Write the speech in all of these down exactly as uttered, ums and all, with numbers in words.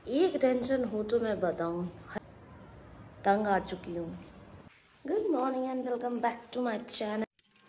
एक टेंशन हो तो मैं बताऊं, तंग आ चुकी हूँ। Good morning and welcome back to my channel.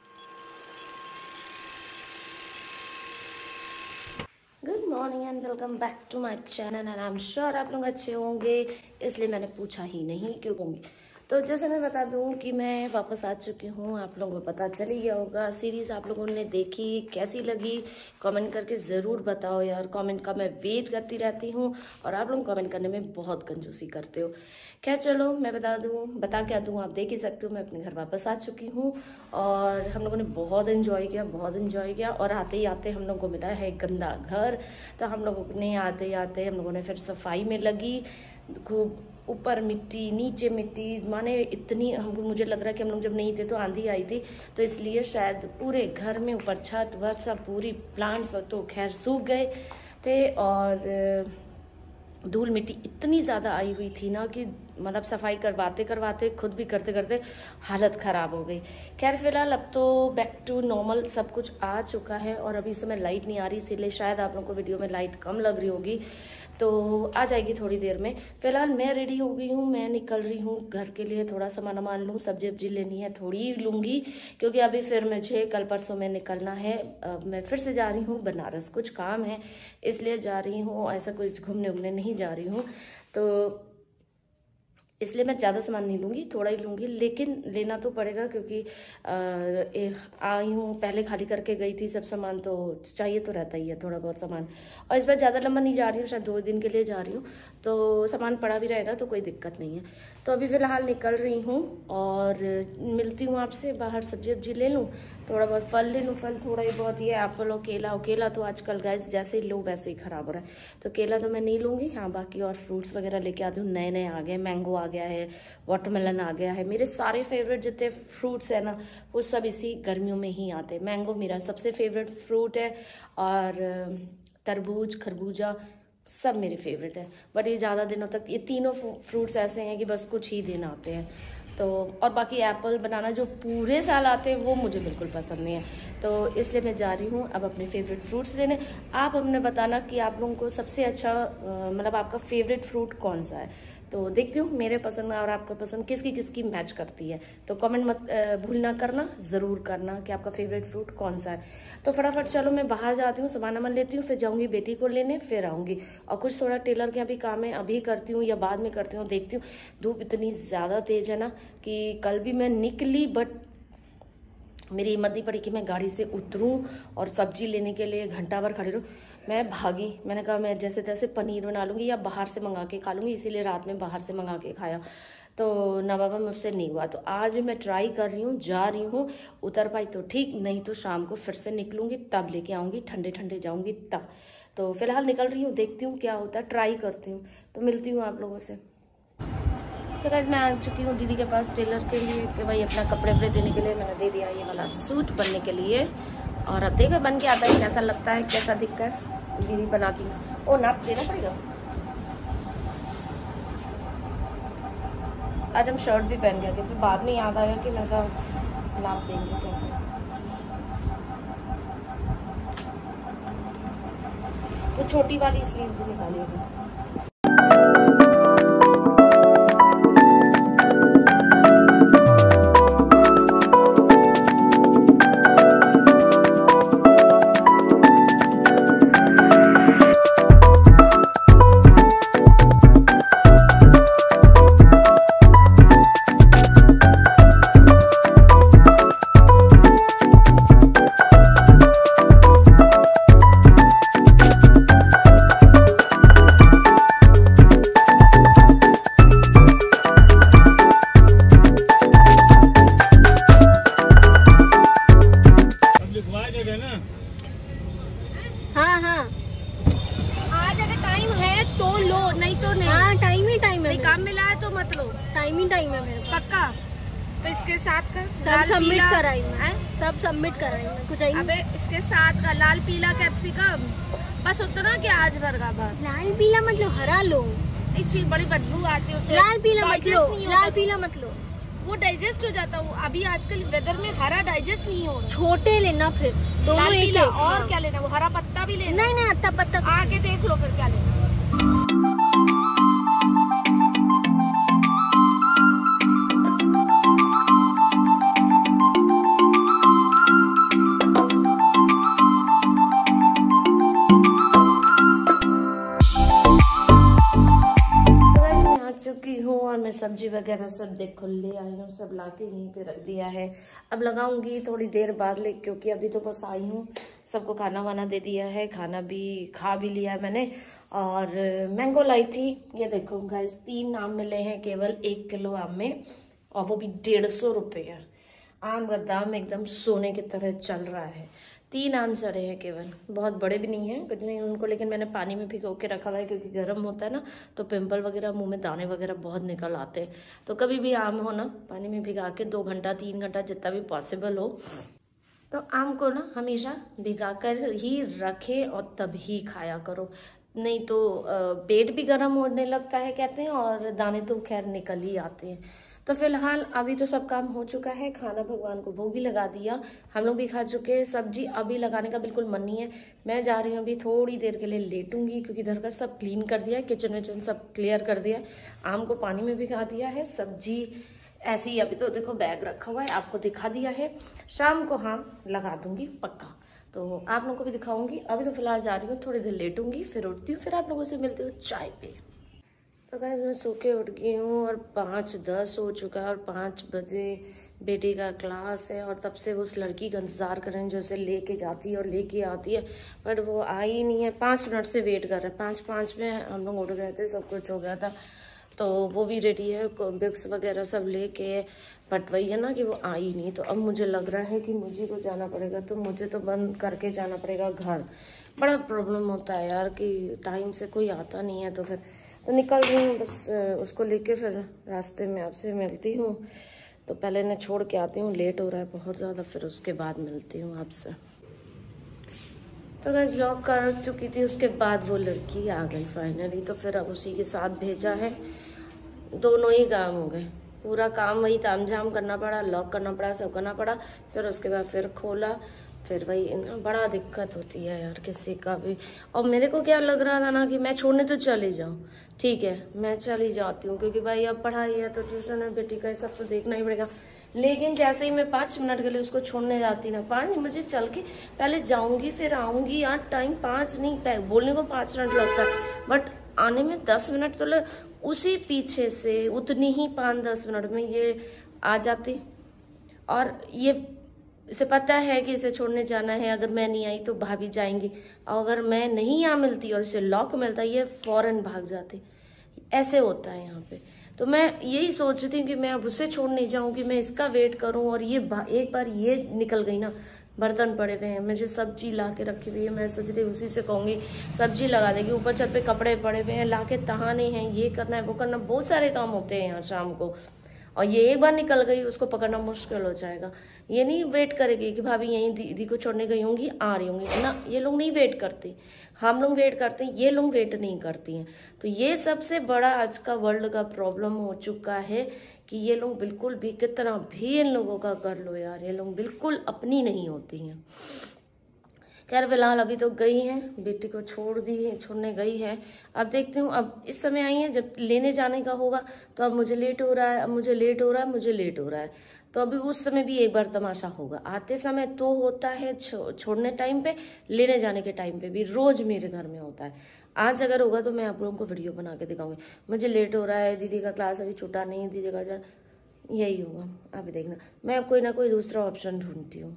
Good morning and welcome back to my channel and I am sure आप लोग अच्छे होंगे, इसलिए मैंने पूछा ही नहीं क्यों होंगे। तो जैसे मैं बता दूं कि मैं वापस आ चुकी हूं, आप लोगों को पता चल ही गया होगा। सीरीज़ आप लोगों ने देखी, कैसी लगी कमेंट करके ज़रूर बताओ यार। कमेंट का मैं वेट करती रहती हूं और आप लोग कमेंट करने में बहुत कंजूसी करते हो। खैर चलो मैं बता दूं, बता क्या दूं, आप देख ही सकते हो। मैं अपने घर वापस आ चुकी हूँ और हम लोगों ने बहुत इन्जॉय किया, बहुत इन्जॉय किया। और आते ही आते हम लोग को मिला है गंदा घर, तो हम लोगों ने आते ही आते हम लोगों ने फिर सफाई में लगी। खूब ऊपर मिट्टी नीचे मिट्टी, माने इतनी हमको, मुझे लग रहा है कि हम लोग जब नहीं थे तो आंधी आई थी, तो इसलिए शायद पूरे घर में ऊपर छत वत सब पूरी प्लांट्स वक्त तो खैर सूख गए थे। और धूल मिट्टी इतनी ज़्यादा आई हुई थी ना कि मतलब सफाई करवाते करवाते खुद भी करते करते हालत ख़राब हो गई। खैर फिलहाल अब तो बैक टू नॉर्मल सब कुछ आ चुका है। और अभी समय लाइट नहीं आ रही, इसीलिए शायद आप लोगों को वीडियो में लाइट कम लग रही होगी, तो आ जाएगी थोड़ी देर में। फिलहाल मैं रेडी हो गई हूँ, मैं निकल रही हूँ घर के लिए। थोड़ा सामान वामान लूँ, सब्जी वब्जी लेनी है थोड़ी लूँगी, क्योंकि अभी फिर मुझे कल परसों में निकलना है। अब मैं फिर से जा रही हूँ बनारस, कुछ काम है इसलिए जा रही हूँ, ऐसा कुछ घूमने उमने नहीं जा रही हूँ। तो इसलिए मैं ज़्यादा सामान नहीं लूँगी, थोड़ा ही लूँगी, लेकिन लेना तो पड़ेगा क्योंकि आई हूँ, पहले खाली करके गई थी सब सामान, तो चाहिए तो रहता ही है थोड़ा बहुत सामान। और इस बार ज़्यादा लंबा नहीं जा रही हूँ, शायद दो दिन के लिए जा रही हूँ, तो सामान पड़ा भी रहेगा तो कोई दिक्कत नहीं है। तो अभी फ़िलहाल निकल रही हूँ और मिलती हूँ आपसे। बाहर सब्जी वब्जी ले लूँ, थोड़ा बहुत फल ले लूँ, फल थोड़ा ही बहुत, ये एप्पल और केला। और केला तो आजकल गाइस जैसे ही लो वैसे ही ख़राब हो रहा है, तो केला तो मैं नहीं लूँगी। हाँ बाकी और फ्रूट्स वगैरह लेके आती हूँ, नए नए आ गए, मैंगो आ गया है, वाटरमेलन आ गया है। मेरे सारे फेवरेट जितने फ्रूट्स है ना वो सब इसी गर्मियों में ही आते हैं। मैंगो मेरा सबसे फेवरेट फ्रूट है और तरबूज खरबूजा सब मेरे फेवरेट है। बट ये ज़्यादा दिनों तक, ये तीनों फ्रूट्स ऐसे हैं कि बस कुछ ही दिन आते हैं। तो और बाकी एप्पल बनाना जो पूरे साल आते हैं वो मुझे बिल्कुल पसंद नहीं है, तो इसलिए मैं जा रही हूँ अब अपने फेवरेट फ्रूट्स लेने। आप हमने बताना कि आप लोगों को सबसे अच्छा मतलब आपका फेवरेट फ्रूट कौन सा है, तो देखती हूँ मेरे पसंद और आपका पसंद किसकी किसकी मैच करती है। तो कमेंट मत भूलना करना, ज़रूर करना कि आपका फेवरेट फ्रूट कौन सा है। तो फटाफट चलो मैं बाहर जाती हूँ, सामान वामान लेती हूँ, फिर जाऊँगी बेटी को लेने, फिर आऊँगी। और कुछ थोड़ा टेलर के यहाँ भी काम है, अभी करती हूँ या बाद में करती हूँ, देखती हूँ। धूप इतनी ज़्यादा तेज़ है ना कि कल भी मैं निकली बट मेरी हिम्मत नहीं पड़ी कि मैं गाड़ी से उतरूं और सब्जी लेने के लिए घंटा भर खड़ी रहूं। मैं भागी, मैंने कहा मैं जैसे तैसे पनीर बना लूँगी या बाहर से मंगा के खा लूँगी, इसीलिए रात में बाहर से मंगा के खाया। तो ना बाबा मुझसे नहीं हुआ, तो आज भी मैं ट्राई कर रही हूँ, जा रही हूँ। उतर पाई तो ठीक, नहीं तो शाम को फिर से निकलूँगी, तब लेके आऊँगी, ठंडे ठंडे जाऊँगी तब। तो फिलहाल निकल रही हूँ, देखती हूँ क्या होता है, ट्राई करती हूँ। तो मिलती हूँ आप लोगों से। तो गाइस मैं आ चुकी हूँ दीदी के पास टेलर के लिए कि भाई अपना कपड़े वपड़े देने के लिए मैंने दे दिया ये वाला सूट बनने के लिए। और अब देखो बन के आता है कैसा लगता है, कैसा दिखता है। दीदी बनाती है, ओ नाप देना पड़ेगा। आज हम शर्ट भी पहन गए थे, फिर बाद में याद आया कि मैं कहा नाप देंगे कैसे। तो छोटी वाली स्लीव्स निकालिएगा। हाँ हाँ आज अगर टाइम है तो लो, नहीं तो नहीं। हाँ टाइम ही टाइम है, काम मिला है तो मत लो, टाइम ही टाइम है मेरे पक्का। तो इसके साथ का सब सबमिट कराएंगे, सब सबमिट कराएंगे कुछ। अबे इसके साथ का लाल पीला कैप्सिकम बस उतना कि आज भर का बस। लाल पीला मतलब हरा लो, इतनी बड़ी बदबू आती है उससे। लाल पीला मत लो, लाल पीला मत लो, वो डाइजेस्ट हो जाता है। अभी आजकल वेदर में हरा डाइजेस्ट नहीं हो रहा। छोटे लेना फिर दोनों एक एक। और क्या लेना, वो हरा पत्ता भी लेना। नहीं नहीं अत्ता पत्ता आगे देख लो फिर क्या लेना। चुकी हूँ और मैं सब्जी वगैरह सब देखो ले आई हूँ, सब ला के यहीं पे रख दिया है। अब लगाऊंगी थोड़ी देर बाद ले, क्योंकि अभी तो बस आई हूँ। सबको खाना वाना दे दिया है, खाना भी खा भी लिया है मैंने। और मैंगो लाई थी, ये देखो गाइस, तीन आम मिले हैं केवल एक किलो आम में, और वो भी डेढ़ सौ रुपये। आम का दाम एकदम सोने की तरह चल रहा है। तीन आम चढ़े हैं केवल, बहुत बड़े भी नहीं हैं कुछ नहीं उनको, लेकिन मैंने पानी में भिगो के रखा हुआ है, क्योंकि गर्म होता है ना तो पिंपल वगैरह, मुंह में दाने वगैरह बहुत निकल आते हैं। तो कभी भी आम हो ना, पानी में भिगा के दो घंटा तीन घंटा जितना भी पॉसिबल हो, तो आम को ना हमेशा भिगा कर ही रखें और तब ही खाया करो, नहीं तो पेट भी गर्म होने लगता है कहते हैं, और दाने तो खैर निकल ही आते हैं। तो फिलहाल अभी तो सब काम हो चुका है, खाना भगवान को भोग भी लगा दिया, हम लोग भी खा चुके हैं। सब्जी अभी लगाने का बिल्कुल मन नहीं है, मैं जा रही हूँ अभी थोड़ी देर के लिए लेटूंगी, क्योंकि घर का सब क्लीन कर दिया है, किचन विचन सब क्लियर कर दिया है, आम को पानी में भिगा दिया है। सब्जी ऐसी ही अभी तो देखो बैग रखा हुआ है, आपको दिखा दिया है, शाम को हाँ लगा दूंगी पक्का, तो आप लोगों को भी दिखाऊंगी। अभी तो फिलहाल जा रही हूँ, थोड़ी देर लेटूंगी, फिर उठती हूँ, फिर आप लोगों से मिलती हूँ चाय पे। तो गाइस मैं सो के उठ गई हूँ और पाँच दस हो चुका है, और पाँच बजे बेटी का क्लास है, और तब से वो उस लड़की का इंतजार कर रहे हैं जो उसे लेके जाती है और लेके आती है, बट वो आई नहीं है। पाँच मिनट से वेट कर रहे हैं, पाँच पाँच में हम लोग उठ गए थे, सब कुछ हो गया था, तो वो भी रेडी है, बुक्स वगैरह सब लेके, बट वही है ना कि वो आई नहीं। तो अब मुझे लग रहा है कि मुझे को जाना पड़ेगा, तो मुझे तो बंद करके जाना पड़ेगा घर। बड़ा प्रॉब्लम होता है यार कि टाइम से कोई आता नहीं है, तो फिर तो निकल रही हूँ बस उसको लेके, फिर रास्ते में आपसे मिलती हूँ। तो पहले इन्हें छोड़ के आती हूँ, लेट हो रहा है बहुत ज़्यादा, फिर उसके बाद मिलती हूँ आपसे। तो गाइस व्लॉग कर चुकी थी, उसके बाद वो लड़की आ गई फाइनली, तो फिर अब उसी के साथ भेजा है। दोनों ही काम हो गए, पूरा काम वही ताम झाम करना पड़ा, लॉक करना पड़ा, सब करना पड़ा, फिर उसके बाद फिर खोला, फिर वही बड़ा दिक्कत होती है यार किसी का भी। और मेरे को क्या लग रहा था ना कि मैं छोड़ने तो चली जाऊँ, ठीक है मैं चली जाती हूँ, क्योंकि भाई अब पढ़ाई है तो ट्यूशन है, बेटी का सब तो देखना ही पड़ेगा। लेकिन जैसे ही मैं पाँच मिनट के लिए उसको छोड़ने जाती ना, पाँच मुझे चल के पहले जाऊंगी फिर आऊंगी यार, टाइम पाँच नहीं, बोलने को पाँच मिनट लगता है बट आने में दस मिनट तो लग, उसी पीछे से उतनी ही पाँच दस मिनट में ये आ जाती। और ये इसे पता है कि इसे छोड़ने जाना है, अगर मैं नहीं आई तो भाभी जाएंगी, और अगर मैं नहीं यहाँ मिलती और इसे लॉक मिलता ये फौरन भाग जाती। ऐसे होता है यहाँ पे। तो मैं यही सोचती हूँ कि मैं अब उसे छोड़ नहीं जाऊँ, कि मैं इसका वेट करूँ, और ये एक बार ये निकल गई ना, बर्तन पड़े हुए हैं, मुझे सब्जी ला के रखी हुई है, मैं सोच रही उसी से कहूँगी सब्जी लगा देगी, ऊपर छत पे कपड़े पड़े हुए हैं, ला के तहाने हैं, ये करना है वो करना, बहुत सारे काम होते हैं यहाँ शाम को। और ये एक बार निकल गई, उसको पकड़ना मुश्किल हो जाएगा। ये नहीं वेट करेगी कि भाभी यहीं दीदी को छोड़ने गई होंगी आ रही होंगी ना, ये लोग नहीं वेट करते, हम लोग वेट करते हैं, ये लोग वेट नहीं करती हैं। तो ये सबसे बड़ा आज का वर्ल्ड का प्रॉब्लम हो चुका है कि ये लोग बिल्कुल भी, कितना भी इन लोगों का कर लो यार, ये लोग बिल्कुल अपनी नहीं होती हैं। खैर फिलहाल अभी तो गई हैं, बेटी को छोड़ दी है, छोड़ने गई है। अब देखती हूँ, अब इस समय आई है, जब लेने जाने का होगा तो अब मुझे लेट हो रहा है, अब मुझे लेट हो रहा है, मुझे लेट हो रहा है, तो अभी उस समय भी एक बार तमाशा होगा। आते समय तो होता है, छो, छोड़ने टाइम पे, लेने जाने के टाइम पे भी रोज मेरे घर में होता है। आज अगर होगा तो मैं आप लोगों को वीडियो बना के दिखाऊंगी। मुझे लेट हो रहा है, दीदी का क्लास अभी छूटा नहीं, दीदी का यही होगा, अभी देखना, मैं अब कोई ना कोई दूसरा ऑप्शन ढूंढती हूँ।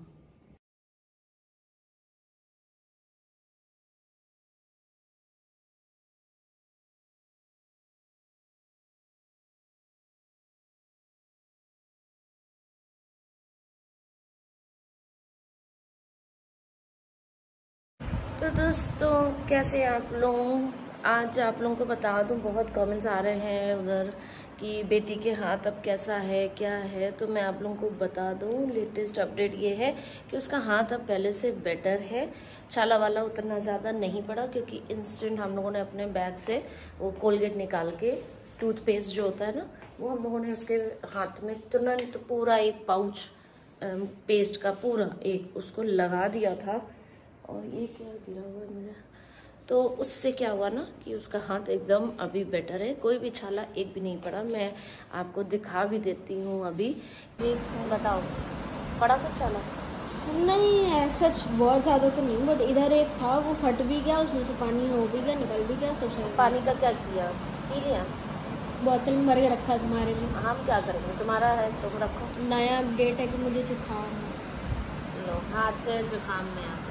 तो दोस्तों कैसे आप लोग, आज आप लोगों को बता दूं, बहुत कमेंट्स आ रहे हैं उधर कि बेटी के हाथ अब कैसा है क्या है, तो मैं आप लोगों को बता दूं लेटेस्ट अपडेट ये है कि उसका हाथ अब पहले से बेटर है। छाला वाला उतना ज़्यादा नहीं पड़ा, क्योंकि इंस्टेंट हम लोगों ने अपने बैग से वो कोलगेट निकाल के, टूथपेस्ट जो होता है ना, वो हम लोगों ने उसके हाथ में तुरंत तो पूरा एक पाउच पेस्ट का पूरा एक उसको लगा दिया था। और ये क्या गिरा हुआ है मुझे, तो उससे क्या हुआ ना कि उसका हाथ एकदम अभी बेटर है, कोई भी छाला एक भी नहीं पड़ा। मैं आपको दिखा भी देती हूँ अभी, बताओ पड़ा कुछ छाला? नहीं है सच, बहुत ज़्यादा तो नहीं, बट इधर एक था वो फट भी गया, उसमें से पानी हो भी गया, निकल भी गया, सब सही। पानी का क्या किया, पी लिया? बोतल में भर के रखा तुम्हारे लिए। हम क्या करेंगे, तुम्हारा है तुम रखो। नया अपडेट है कि मुझे जुकाम है। लो हाथ से जुकाम में आते।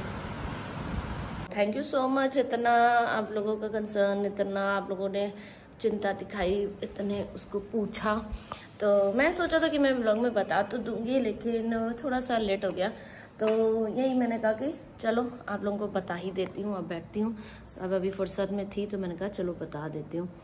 थैंक यू सो मच, इतना आप लोगों का कंसर्न, इतना आप लोगों ने चिंता दिखाई, इतने उसको पूछा। तो मैं सोचा था कि मैं ब्लॉग में बता तो दूंगी, लेकिन थोड़ा सा लेट हो गया। तो यही मैंने कहा कि चलो आप लोगों को बता ही देती हूँ। अब बैठती हूँ, अब अभी फुर्सत में थी तो मैंने कहा चलो बता देती हूँ।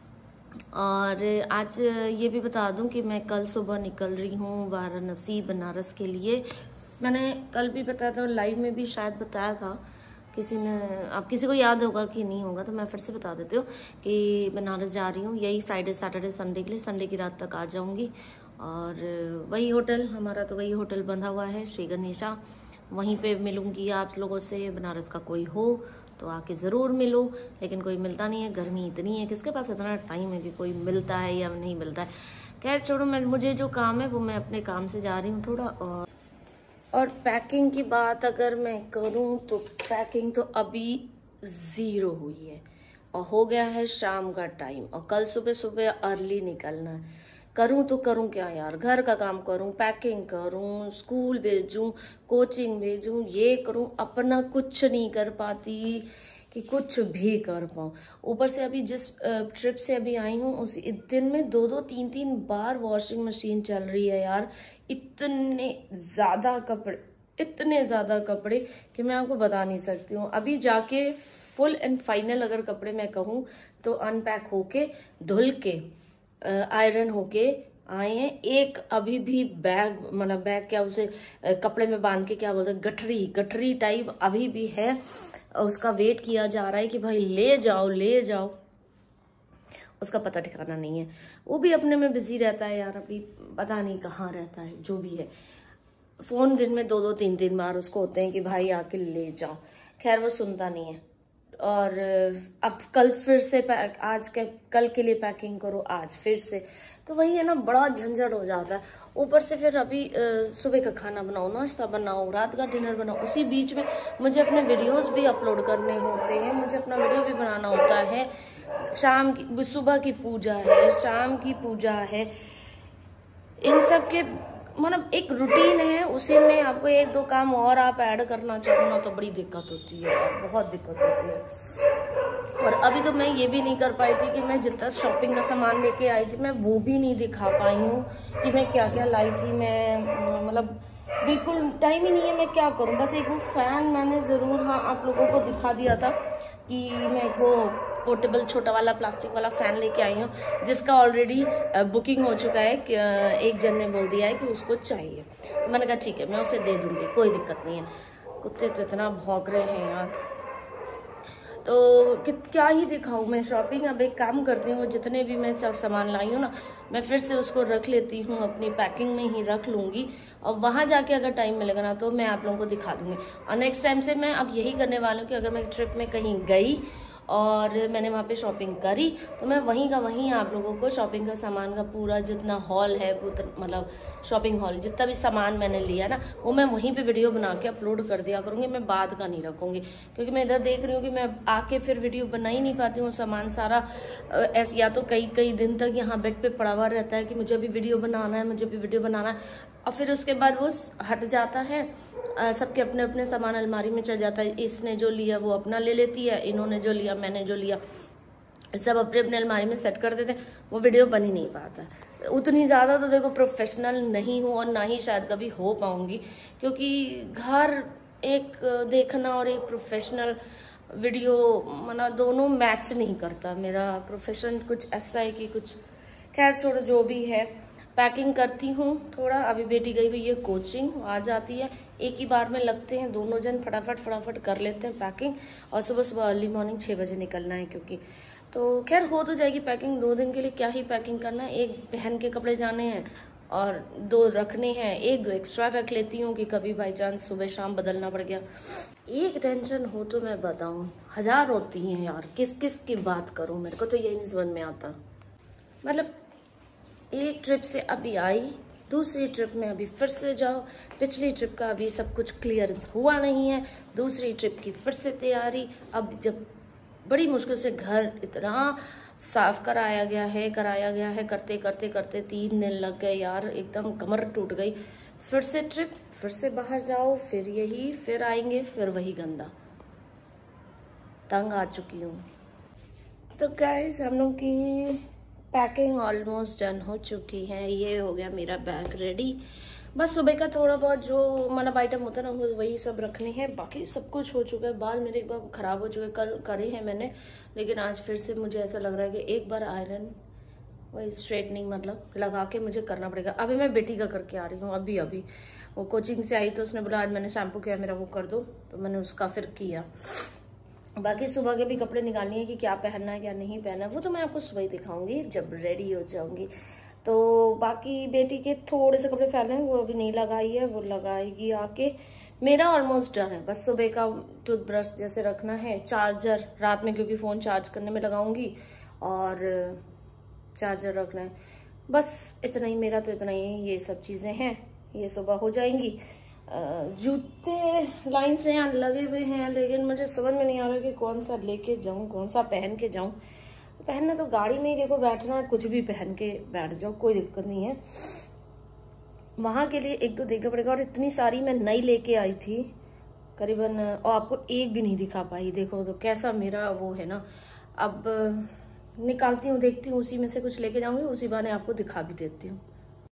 और आज ये भी बता दूं कि मैं कल सुबह निकल रही हूँ वाराणसी बनारस के लिए। मैंने कल भी बताया था, लाइव में भी शायद बताया था, किसी ने, आप किसी को याद होगा कि नहीं होगा तो मैं फिर से बता देती हूँ कि बनारस जा रही हूँ। यही फ्राइडे सैटरडे संडे के लिए, संडे की रात तक आ जाऊँगी। और वही होटल, हमारा तो वही होटल बंधा हुआ है श्री गणेशा, वहीं पे मिलूंगी आप लोगों से। बनारस का कोई हो तो आके ज़रूर मिलो, लेकिन कोई मिलता नहीं है, गर्मी इतनी है, किसके पास इतना टाइम है कि कोई मिलता है या नहीं मिलता है। खैर छोड़ो, मैं मुझे जो काम है वो मैं अपने काम से जा रही हूँ थोड़ा। और और पैकिंग की बात अगर मैं करूँ तो पैकिंग तो अभी ज़ीरो हुई है और हो गया है शाम का टाइम, और कल सुबह सुबह अर्ली निकलना है। करूँ तो करूँ क्या यार, घर का काम करूँ, पैकिंग करूँ, स्कूल भेजूँ, कोचिंग भेजूँ, ये करूँ, अपना कुछ नहीं कर पाती कि कुछ भी कर पाऊँ। ऊपर से अभी जिस ट्रिप से अभी आई हूँ उस दिन में दो दो तीन तीन बार वॉशिंग मशीन चल रही है यार। इतने ज़्यादा कपड़े, इतने ज़्यादा कपड़े कि मैं आपको बता नहीं सकती हूँ। अभी जाके फुल एंड फाइनल अगर कपड़े मैं कहूँ तो अनपैक होके, धुल के, आयरन होके आए हैं। एक अभी भी बैग, मतलब बैग क्या उसे कपड़े में बांध के क्या बोलते हैं, गठरी गठरी टाइप अभी भी है। उसका वेट किया जा रहा है कि भाई ले जाओ ले जाओ, उसका पता ठिकाना नहीं है। वो भी अपने में बिजी रहता है यार, अभी पता नहीं कहाँ रहता है। जो भी है, फोन दिन में दो दो तीन तीन बार उसको होते हैं कि भाई आके ले जाओ। खैर वो सुनता नहीं है। और अब कल फिर से पैक, आज के कल के लिए पैकिंग करो, आज फिर से, तो वही है ना, बड़ा झंझट हो जाता है। ऊपर से फिर अभी सुबह का खाना बनाओ, नाश्ता बनाओ, रात का डिनर बनाओ, उसी बीच में मुझे अपने वीडियोस भी अपलोड करने होते हैं, मुझे अपना वीडियो भी बनाना होता है। शाम की, सुबह की पूजा है, शाम की पूजा है, इन सब के मतलब एक रूटीन है, उसी में आपको एक दो काम और आप ऐड करना चाहो ना तो बड़ी दिक्कत होती है, बहुत दिक्कत होती है। और अभी तो मैं ये भी नहीं कर पाई थी कि मैं जितना शॉपिंग का सामान लेके आई थी मैं वो भी नहीं दिखा पाई हूँ कि मैं क्या क्या लाई थी। मैं मतलब बिल्कुल टाइम ही नहीं है, मैं क्या करूँ। बस एक वो फैन मैंने ज़रूर हाँ आप लोगों को दिखा दिया था कि मैं वो पोर्टेबल छोटा वाला प्लास्टिक वाला फैन लेके आई हूँ, जिसका ऑलरेडी बुकिंग हो चुका है कि एक जन ने बोल दिया है कि उसको चाहिए। तो मैंने कहा ठीक है मैं उसे दे दूंगी, कोई दिक्कत नहीं है। कुत्ते तो इतना भौंक रहे हैं यार, तो क्या ही दिखाऊँ मैं शॉपिंग। अब एक काम करती हूँ, जितने भी मैं सामान लाई हूँ ना मैं फिर से उसको रख लेती हूँ, अपनी पैकिंग में ही रख लूँगी, और वहाँ जाके अगर टाइम मिलेगा ना तो मैं आप लोगों को दिखा दूँगी। और नेक्स्ट टाइम से मैं अब यही करने वाली हूँ कि अगर मैं ट्रिप में कहीं गई और मैंने वहाँ पे शॉपिंग करी तो मैं वहीं का वहीं आप लोगों को शॉपिंग का सामान का पूरा जितना हॉल है, मतलब शॉपिंग हॉल जितना भी सामान मैंने लिया ना वो मैं वहीं पे वीडियो बना के अपलोड कर दिया करूँगी। मैं बाद का नहीं रखूँगी, क्योंकि मैं इधर देख रही हूँ कि मैं आके फिर वीडियो बना ही नहीं पाती हूँ। सामान सारा ऐसे या तो कई कई दिन तक यहाँ बेड पे पड़ा हुआ रहता है कि मुझे अभी वीडियो बनाना है, मुझे अभी वीडियो बनाना है, और फिर उसके बाद वो हट जाता है। सबके अपने अपने सामान अलमारी में चल जाता है, इसने जो लिया वो अपना ले लेती है, इन्होंने जो लिया मैंने जो लिया, सब अपने अपने अलमारी में सेट कर देते, वो वीडियो बन ही नहीं पाता। उतनी ज़्यादा तो देखो प्रोफेशनल नहीं हूँ और ना ही शायद कभी हो पाऊंगी, क्योंकि घर एक देखना और एक प्रोफेशनल वीडियो मना दोनों मैच नहीं करता। मेरा प्रोफेशन कुछ ऐसा है कि कुछ, खैर छोड़ो जो भी है। पैकिंग करती हूँ थोड़ा, अभी बेटी गई हुई है कोचिंग, आ जाती है, एक ही बार में लगते हैं दोनों जन, फटाफट फटाफट कर लेते हैं पैकिंग। और सुबह सुबह अर्ली मॉर्निंग छः बजे निकलना है, क्योंकि तो खैर हो तो जाएगी पैकिंग। दो दिन के लिए क्या ही पैकिंग करना है, एक बहन के कपड़े जाने हैं और दो रखने हैं, एक दो एक्स्ट्रा रख लेती हूँ कि कभी बाई चांस सुबह शाम बदलना पड़ गया। एक टेंशन हो तो मैं बताऊँ, हजार होती हैं यार, किस किस की बात करूँ, मेरे को तो यही नहीं समझ में आता। मतलब एक ट्रिप से अभी आई, दूसरी ट्रिप में अभी फिर से जाओ, पिछली ट्रिप का अभी सब कुछ क्लियरेंस हुआ नहीं है, दूसरी ट्रिप की फिर से तैयारी। अब जब बड़ी मुश्किल से घर इतना साफ कराया गया है कराया गया है करते करते करते तीन दिन लग गए यार, एकदम कमर टूट गई। फिर से ट्रिप, फिर से बाहर जाओ, फिर यही, फिर आएंगे, फिर वही गंदा। तंग आ चुकी हूँ। तो गाइस हम लोग की पैकिंग ऑलमोस्ट डन हो चुकी है। ये हो गया मेरा बैग रेडी। बस सुबह का थोड़ा बहुत जो मतलब आइटम होता है ना वही सब रखने हैं, बाकी सब कुछ हो चुका है। बाल मेरे एक बार खराब हो चुके, कल करे हैं मैंने, लेकिन आज फिर से मुझे ऐसा लग रहा है कि एक बार आयरन वही स्ट्रेटनिंग मतलब लगा के मुझे करना पड़ेगा। अभी मैं बेटी का करके आ रही हूँ, अभी अभी वो कोचिंग से आई तो उसने बोला आज मैंने शैम्पू किया मेरा वो कर दो, तो मैंने उसका फिर किया। बाकी सुबह के भी कपड़े निकालनी है कि क्या पहनना है क्या नहीं पहनना है, वो तो मैं आपको सुबह ही दिखाऊंगी जब रेडी हो जाऊंगी। तो बाकी बेटी के थोड़े से कपड़े फैले हैं, वो अभी नहीं लगाई है, वो लगाएगी आके। मेरा ऑलमोस्ट डन है, बस सुबह का टूथब्रश जैसे रखना है, चार्जर रात में क्योंकि फ़ोन चार्ज करने में लगाऊंगी और चार्जर रखना है, बस इतना ही। मेरा तो इतना ही, ये सब चीज़ें हैं, ये सुबह हो जाएंगी। जूते लाइन से यहाँ लगे हुए हैं, लेकिन मुझे समझ में नहीं आ रहा कि कौन सा लेके जाऊँ, कौन सा पहन के जाऊँ। पहनना तो गाड़ी में ही, देखो बैठना है कुछ भी पहन के बैठ जाओ, कोई दिक्कत नहीं है। वहां के लिए एक दो देखना पड़ेगा। और इतनी सारी मैं नई लेके आई थी करीबन, और आपको एक भी नहीं दिखा पाई। देखो तो कैसा मेरा वो है ना। अब निकालती हूँ, देखती हूँ, उसी में से कुछ लेके जाऊंगी, उसी बहाने आपको दिखा भी देती हूँ।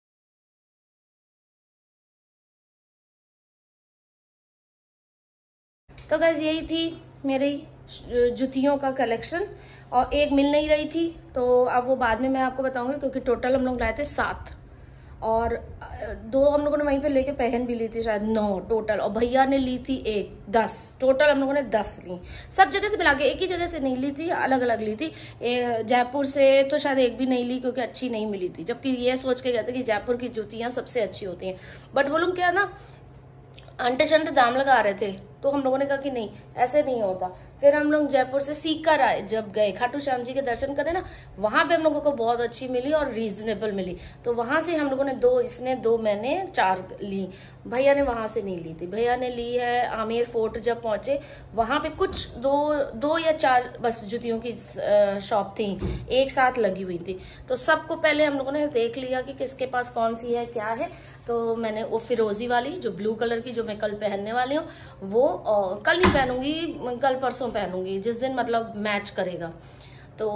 तो गाइस यही थी मेरी जूतियों का कलेक्शन, और एक मिल नहीं रही थी तो अब वो बाद में मैं आपको बताऊंगी, क्योंकि टोटल हम लोग लाए थे सात, और दो हम लोगों ने वहीं पे लेके पहन भी ली थी, शायद नौ टोटल, और भैया ने ली थी एक, दस टोटल हम लोगों ने दस ली। सब जगह से मिला के, एक ही जगह से नहीं ली थी, अलग अलग ली थी। जयपुर से तो शायद एक भी नहीं ली क्योंकि अच्छी नहीं मिली थी, जबकि ये सोच के गए थे कि जयपुर की जूतियां सबसे अच्छी होती हैं। बट वो लोग क्या ना अंटे शंटे दाम लगा रहे थे, तो हम लोगों ने कहा कि नहीं ऐसे नहीं होता। फिर हम लोग जयपुर से सीख कर आए, जब गए खाटू श्याम जी के दर्शन करने ना, वहां पे हम लोगों को बहुत अच्छी मिली और रीजनेबल मिली, तो वहां से हम लोगों ने दो, इसने दो, मैंने चार ली। भैया ने वहां से नहीं ली थी, भैया ने ली है आमेर फोर्ट। जब पहुंचे वहां पे कुछ दो दो या चार बस जूतियों की शॉप थी, एक साथ लगी हुई थी, तो सबको पहले हम लोगों ने देख लिया कि किसके पास कौन सी है क्या है। तो मैंने वो फिरोजी वाली जो ब्लू कलर की, जो मैं कल पहनने वाली हूँ, वो और कल नहीं पहनूंगी, कल परसों पहनूंगी, जिस दिन मतलब मैच करेगा, तो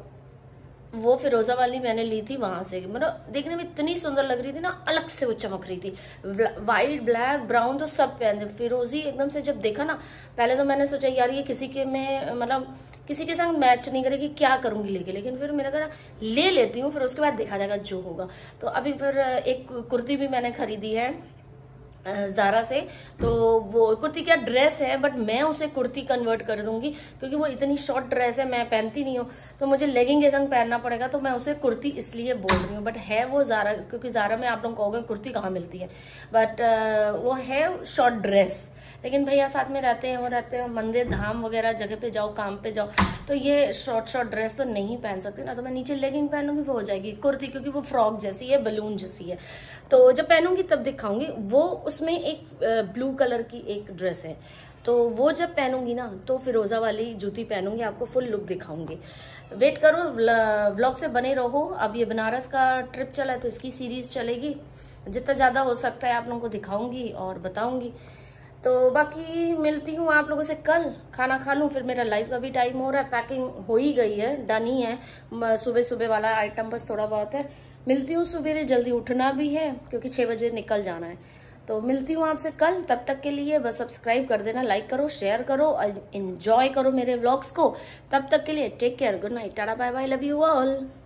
वो फिरोजा वाली मैंने ली थी वहां से। मतलब देखने में इतनी सुंदर लग रही थी ना, अलग से वो चमक रही थी। व्हाइट, ब्लैक, ब्राउन तो सब पहनते, फिरोजी एकदम से जब देखा ना, पहले तो मैंने सोचा यार ये किसी के में मतलब किसी के संग मैच नहीं करेगी, क्या करूंगी लेके, लेकिन फिर मेरा कहा ले लेती हूँ, फिर उसके बाद देखा जाएगा जो होगा। तो अभी फिर एक कुर्ती भी मैंने खरीदी है ज़ारा से, तो वो कुर्ती क्या ड्रेस है, बट मैं उसे कुर्ती कन्वर्ट कर दूंगी, क्योंकि वो इतनी शॉर्ट ड्रेस है, मैं पहनती नहीं हूँ, तो मुझे लेगिंग के संग पहनना पड़ेगा, तो मैं उसे कुर्ती इसलिए बोल रही हूँ। बट है वो ज़ारा, क्योंकि ज़ारा में आप लोग कहोगे कुर्ती कहाँ मिलती है, बट वो है शॉर्ट ड्रेस। लेकिन भैया साथ में रहते हैं, वो रहते हैं मंदिर धाम वगैरह जगह पे जाओ, काम पे जाओ, तो ये शॉर्ट शॉर्ट ड्रेस तो नहीं पहन सकती ना, तो मैं नीचे लेगिंग पहनूंगी, वो हो जाएगी कुर्ती, क्योंकि वो फ्रॉक जैसी है, बलून जैसी है। तो जब पहनूंगी तब दिखाऊंगी। वो उसमें एक ब्लू कलर की एक ड्रेस है, तो वो जब पहनूंगी ना तो फिरोजा वाली जूती पहनूंगी, आपको फुल लुक दिखाऊंगी। वेट करो, व्लॉग से बने रहो। अब ये बनारस का ट्रिप चला है तो इसकी सीरीज चलेगी, जितना ज्यादा हो सकता है आप लोगों को दिखाऊंगी और बताऊंगी। तो बाकी मिलती हूँ आप लोगों से कल, खाना खा लूँ, फिर मेरा लाइव का भी टाइम हो रहा है। पैकिंग हो ही गई है, डन ही है, सुबह सुबह वाला आइटम बस थोड़ा बहुत है। मिलती हूँ सुबह, जल्दी उठना भी है क्योंकि छह बजे निकल जाना है। तो मिलती हूँ आपसे कल, तब तक के लिए बस सब्सक्राइब कर देना, लाइक करो, शेयर करो और एंजॉय करो मेरे व्लॉग्स को। तब तक के लिए take care, good night, tata bye bye, love you all.